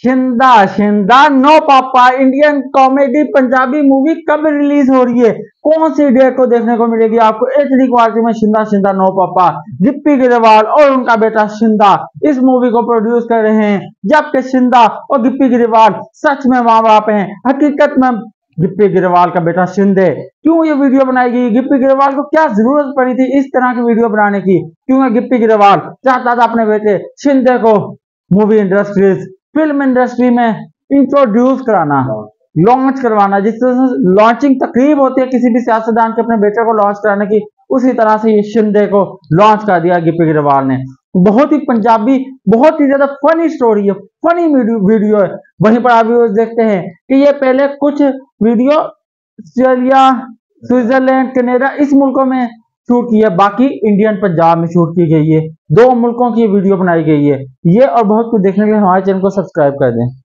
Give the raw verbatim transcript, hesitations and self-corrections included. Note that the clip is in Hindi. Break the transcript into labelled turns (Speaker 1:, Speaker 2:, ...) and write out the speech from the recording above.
Speaker 1: शिंदा Shinda no papa Indian comedy Punjabi movie कब रिलीज हो रही है, कौन सी डेट को देखने को मिलेगी आपको एचडी क्वालिटी में? शिंदा शिंदा नो पापा गिप्पी गिरेवाल और उनका बेटा शिंदा इस मूवी को प्रोड्यूस कर रहे हैं, जबकि शिंदा और गिप्पी गिरेवाल सच में माँ बाप हैं, हकीकत में गिप्पी गिरेवाल का बेटा शिंदे। क्यों ये वीडियो बनाई गई? गिप्पी गिरेवाल को क्या जरूरत पड़ी थी इस तरह की वीडियो बनाने की? क्योंकि गिप्पी गिरेवाल चाहता था अपने बेटे शिंदे को मूवी इंडस्ट्रीज फिल्म इंडस्ट्री में इंट्रोड्यूस कराना, लॉन्च करवाना। जिस तरह से लॉन्चिंग तकरीब होती है किसी भी सियासतदान के अपने बेटे को लॉन्च कराने की, उसी तरह से ये शिंदे को लॉन्च कर दिया गिप्पी गिरेवाल ने। बहुत ही पंजाबी, बहुत ही ज्यादा फनी स्टोरी है, फनी वीडियो है। वहीं पर आप देखते हैं कि ये पहले कुछ वीडियो ऑस्ट्रेलिया, स्विट्जरलैंड, कनाडा इस मुल्कों में शूट की है, बाकी इंडियन पंजाब में शूट की गई है। दो मुल्कों की वीडियो बनाई गई है। ये और बहुत कुछ देखने के लिए हमारे चैनल को सब्सक्राइब कर दें।